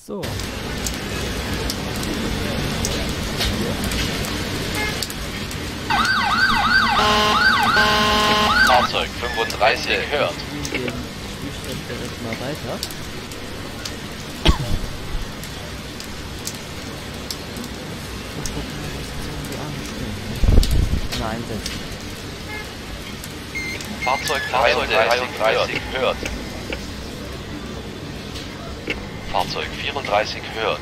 So. Fahrzeug 35 hört. Den Spielstand direkt mal weiter. Mal gucken, was jetzt irgendwie anstehen. Mal einsetzen. Fahrzeug 33 hört. Fahrzeug 34 hört.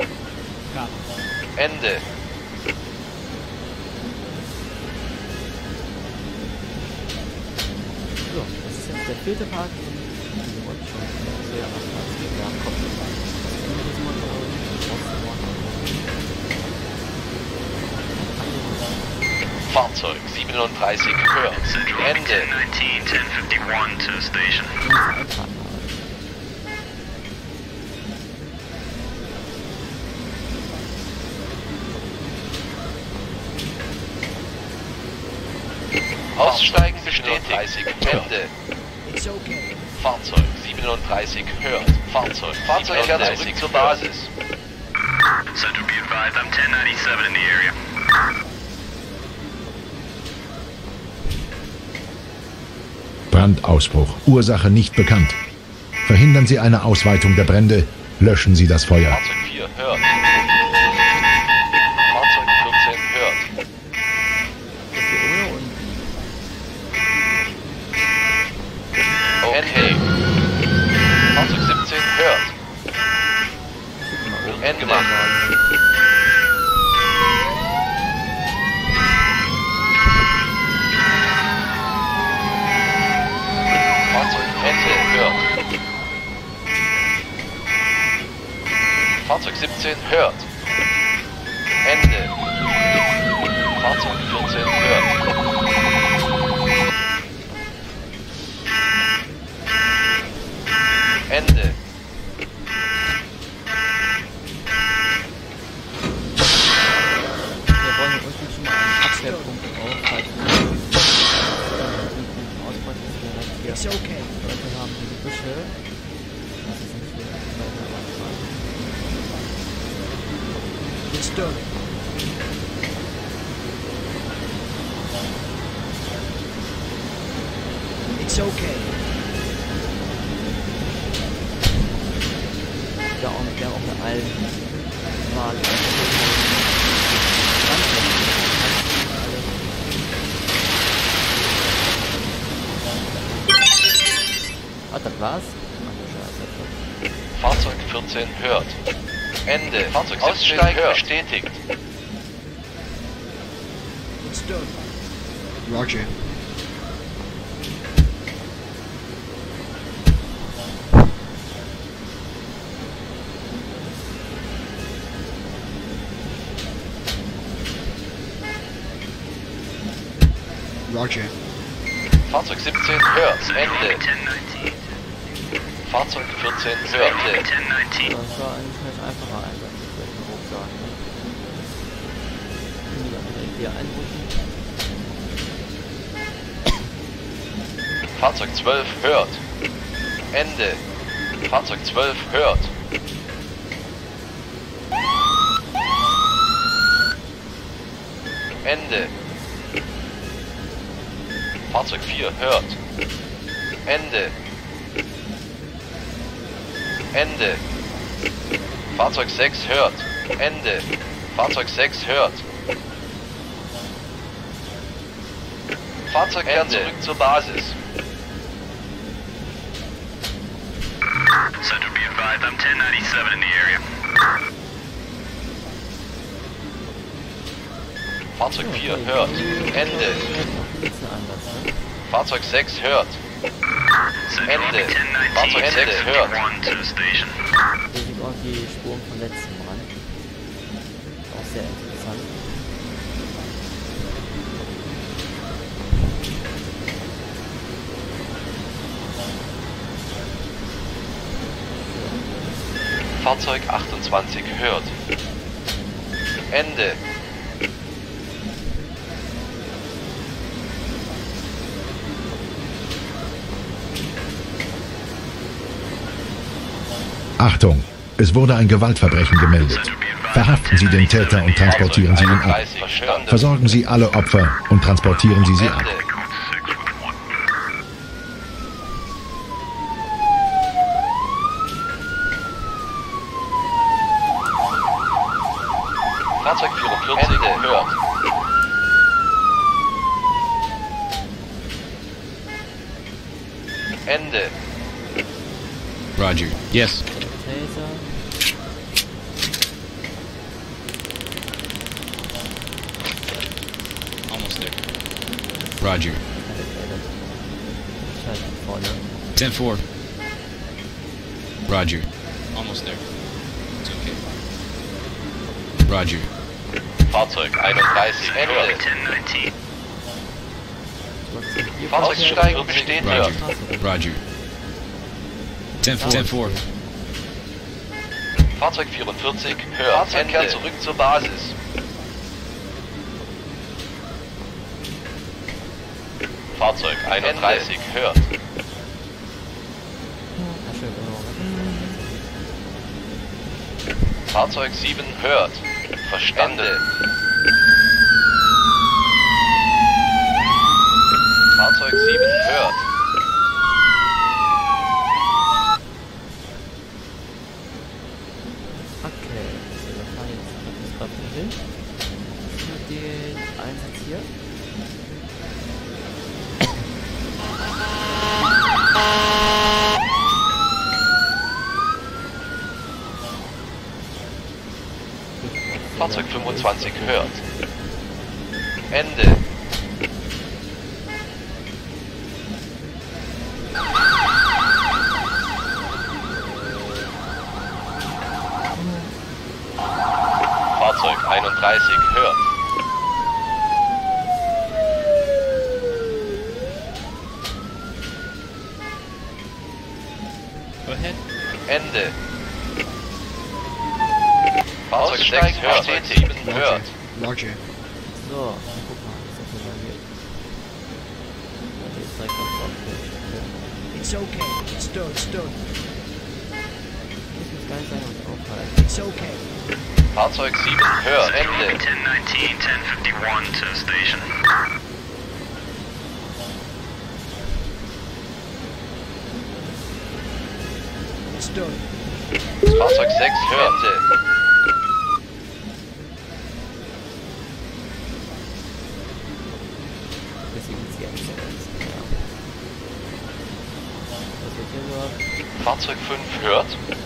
Ende. So, das ist jetzt der vierte Part von diesem Rundschau. Sehr attraktiv. Ja, kommt das an. Das Ende des Motorrads. Fahrzeug 37 hört. Ende. 1051 to station. Aussteigen bestätigt. Ende. Fahrzeug 37 hört. Fahrzeug kehrt zurück zur Basis. Central be advised, I'm 1097 in the area. Brandausbruch. Ursache nicht bekannt. Verhindern Sie eine Ausweitung der Brände. Löschen Sie das Feuer. Fahrzeug 4 hört. Fahrzeug 14 hört. Das hier ohne und Okay. Fahrzeug 17 hört. Ende. Fahrzeug Ende hört. Fahrzeug 17 hört. Ende. Fahrzeug 14 hört. Ende. wir wollen hier unten schon mal einen Abwehrpunkt auf, falls wir unten ausbrechen, dass wir direkt hier Leute haben, die Büsche. Das ist nicht hier weiter anfangen. It's done. It's okay. Ja, und wir haben auch eine allen Wahl. Ah, das war's? Ach du Scheiße. Fahrzeug 14 hört. Ende. Fahrzeug Aussteigen bestätigt. It's done. Roger. Roger. Fahrzeug 17 hört. Ende. 1019. Fahrzeug 14 hört. Ende. 1019. Das war eigentlich ein einfacher Einsatz, würde ich mal grob sagen. Ne? Können wir dann direkt hier einrutschen. Fahrzeug 12 hört. Ende. Fahrzeug 12 hört. Ende. Fahrzeug 4 hört. Ende. Ende. Fahrzeug 6 hört. Ende. Fahrzeug 6 hört. Fahrzeug kehrt zurück zur Basis. Central be advised, I'm 1097 in the area. Fahrzeug 4 hört. Ende. Fahrzeug 6 hört. Central Ende. 1019, Fahrzeug 6 hört. 1051 to station. Hier sieht auch die Spuren vom letzten Brand. Auch sehr interessant. Fahrzeug 28 hört. Ende. Achtung! Es wurde ein Gewaltverbrechen gemeldet. Verhaften Sie den Täter und transportieren Sie ihn ab. 31 verstanden. Versorgen Sie alle Opfer und transportieren Sie sie ab. Ende. Fahrzeug 44 Ende. Hört. Ende. Roger. Yes. Taser. Almost there. Roger. Scheiße, vorne. 10-4. Roger. Almost there. It's okay. Roger. Fahrzeug 31 Ende. 1019. Fahrzeugsteigung besteht. Roger. Hört. Roger. 10-4. 10-4. Fahrzeug 44 hört. Fahrzeug kehrt zurück zur Basis. Fahrzeug 31 hört. Fahrzeug 7 hört. Verstanden. Fahrzeug 7 hört. Okay, so, wir fahren jetzt bis Waffen hin. Für den Einsatz hier. Fahrzeug 25 hört. Ende. Fahrzeug 31 hört. Go ahead. Ende. Fahrzeug 6 hört. 7 hört. Roger. So, dann guck mal, was das hier geht. Ja, die ist direkt auf Aufwärts. It's okay. It's done. It's done. Das muss geil sein und aufhalten. It's okay. Fahrzeug 7 hört. Ende. 1019, 1051 to station. It's done. Fahrzeug 6 hörte. Bis sie uns jetzt ist. Ja. Was wird hier so? Fahrzeug 5 hört.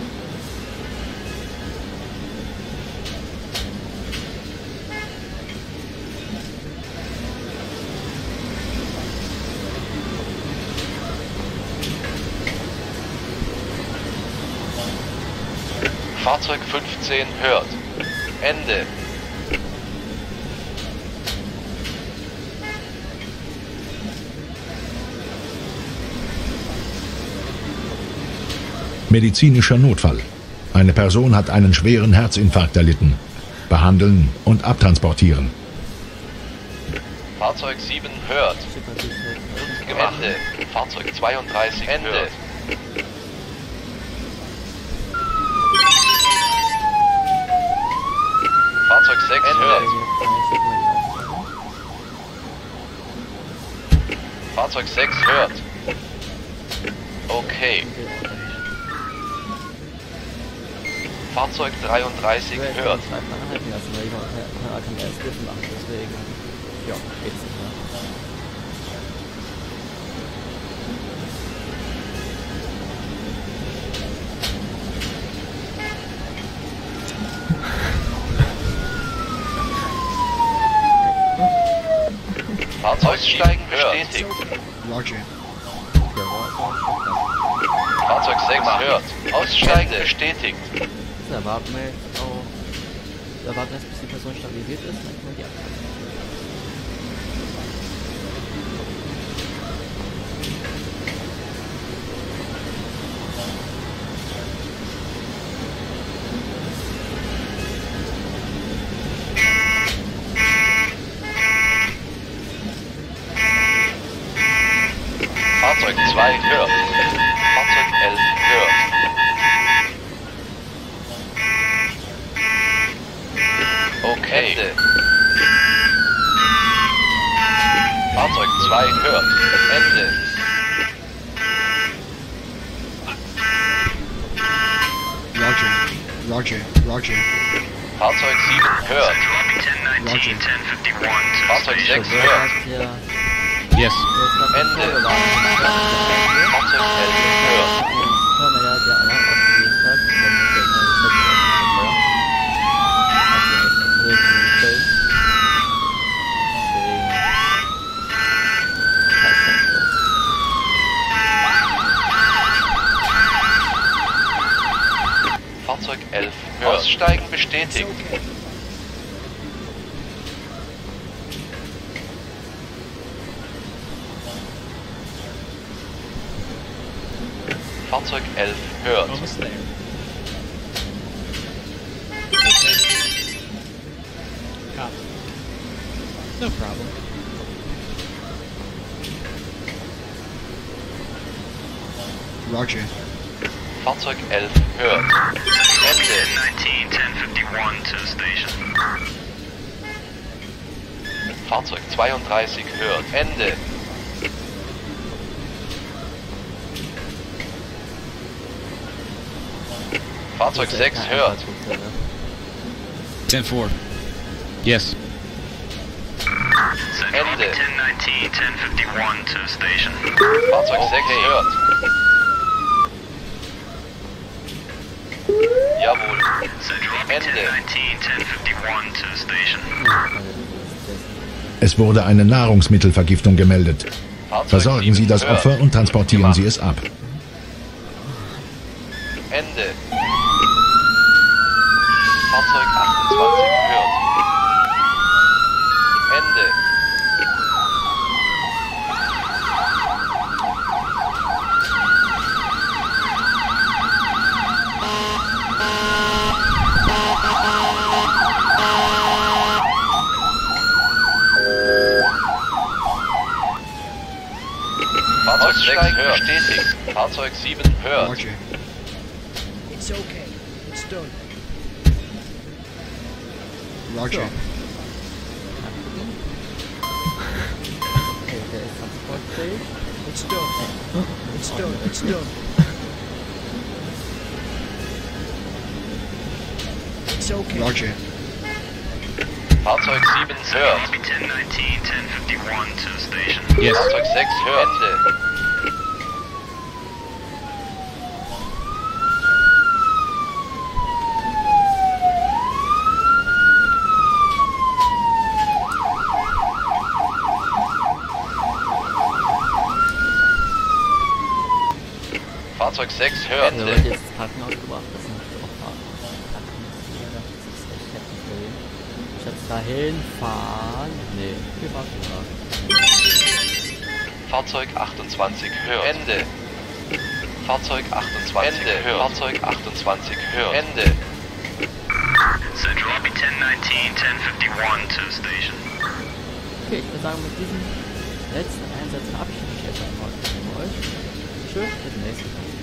Fahrzeug 15 hört. Ende. Medizinischer Notfall. Eine Person hat einen schweren Herzinfarkt erlitten. Behandeln und abtransportieren. Fahrzeug 7 hört. Steht natürlich nicht Gemacht. Ende. Fahrzeug 32 Ende. Hört. Fahrzeug 6 hört. Fahrzeug 6 hört. Okay. Fahrzeug 33 hört. Anhalten lassen, weil ich noch keine AKMS dürfen machen, deswegen. Ja, geht's nicht mehr. Aussteigen bestätigt. Roger. Der war Fahrzeug 6 hört. Aussteigen bestätigt. so, erwarten wir jetzt auch. Erwarten jetzt, bis die Person stabilisiert ist, dann können wir die abfahren. Fahrzeug 2 hört. Fahrzeug 11 hört. Roger, Roger. Fahrzeug 7 hört. Central Lobby 1019, 1051 to Fahrzeug station. 6 Wer hört. hat hier Yes. Ende. Fahrzeug 11 hört. Hören wir ja, der Alarm ausgelöst hat. Dann muss der neue Set also es wird die Film. Deswegen Fahrzeug 11 hört. Aussteigen It's bestätigt. okay. Fahrzeug 11 hört. Almost there. Copy. No problem. Roger. Fahrzeug 11 hört. Ende. 1019, 1051 to station. Fahrzeug 32 hört. Ende. Fahrzeug 6 hört. 10-4. Yes. Central Lobby Ende. 1019, 1051 to station. Fahrzeug 6 hört. Jawohl. Central Lobby Ende. 1019, 1051 to station. Es wurde eine Nahrungsmittelvergiftung gemeldet. Fahrzeug Versorgen 7 Sie das hört. Opfer und transportieren Sie es ab. Ende. Fahrzeug 28 hört. Ende. Fahrzeug 6 hört. Bestätigt. Fahrzeug 7 hört. Roger. It's okay. It's done. Roger. Okay, der ist transportfähig. It's done. It's done. It's done. It's okay. Roger. Fahrzeug 7 hört. Lobby 1019, 1051 to station. Yes. Fahrzeug 6 hört. Ende. Fahrzeug 6 hört. Der wird jetzt ins Krankenhaus gebracht. Das sind auch Krankenhausjäger. Das ist echt heftig für ihn. Ich jetzt dahin fahren. Nee, wir warten mal. Fahrzeug 28 hört. Ende. Fahrzeug 28 Ende. Hört. Fahrzeug 28 hört. Ende. Central Lobby 1019, 1051 to station. Okay, ich würde sagen, mit diesen letzten Einsätzen verabschiede ich mich jetzt einmal von euch. Tschüss, bis zum nächsten Mal.